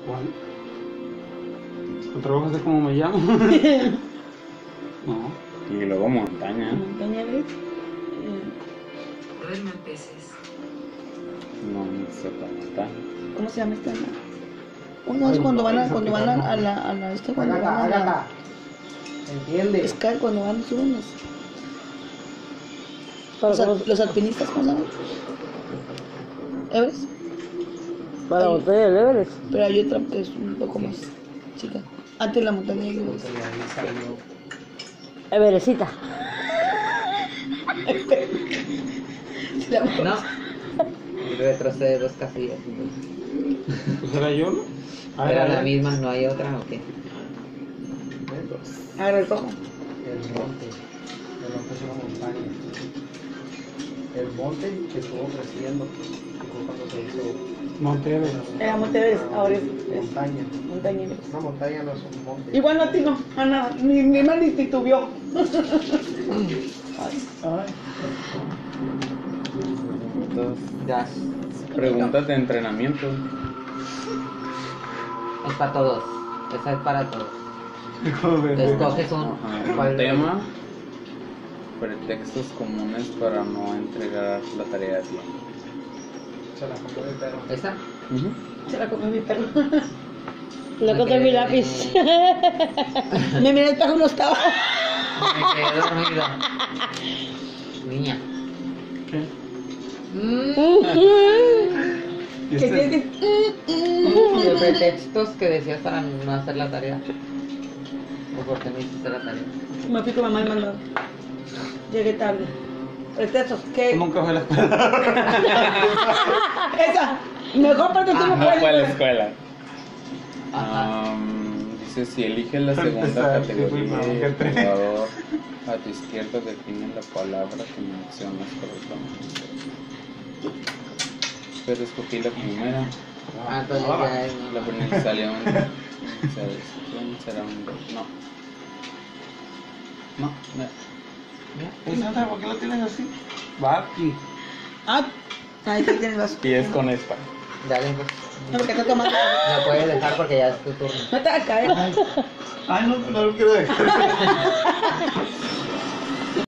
¿Cuál? ¿Otra vez de cómo me llamo? No. Y luego montaña. Montaña, ¿ves? Duermen peces. No sé para montaña. ¿Cómo se llama esta? Uno es cuando van a la cuando van a la ¿Entiende? Sky, cuando van suben los alpinistas, ¿cómo se llaman? ¿Everest? Para la montaña del Everest. Pero hay otra que es un poco más chica. Antes la montaña de Everest. Everestita. No. Y retrocede 2 casillas. Pues era yo, ¿no? Era la misma, ¿no hay otra o qué? Ah, era el rojo. El monte es una montaña. El monte que estuvo creciendo, que fue cuando se hizo Monte Everest. Era Monte Everest, ahora es montaña. montaña Everest. Una montaña no es un monte. Igual no atino a nada, ni mal ni titubeó. Entonces, Ya. preguntas de entrenamiento. Es para todos. Esa es para todos. Joder. Escoges un. Ajá, ¿cuál? un tema. Pretextos comunes para no entregar la tarea a tiempo. Se la compró mi perro. ¿Esa? Se la comió mi perro. Le conté mi lápiz. Me miré el perro, no estaba. Me quedé dormido. Niña. ¿Qué? ¿Y ¿Qué este? tienes? De pretextos que decías para no hacer la tarea. ¿O por qué no hiciste la tarea? Me fui con mamá y mandado. Llegué tarde. Pretextos, ¿qué? Nunca fue a la escuela. Esa. Mejor pretexto no No fue a la puede. escuela. Ajá. Dice, si eliges la segunda Empezar, categoría, sí, pues, no, por qué triste. favor, a tu izquierda define la palabra que mencionas correctamente. Pero escogí la primera. Ah, entonces ya es. La primera salió un... será un... No. No, no. ¿Y Santa, por qué lo tienes así? Va aquí. Ah, ahí sí tienes vaso. Y es con esta. Dale, pues. No, porque está tomando. La puedes dejar porque ya es tu turno. No te va a caer. Ay, no lo quiero dejar.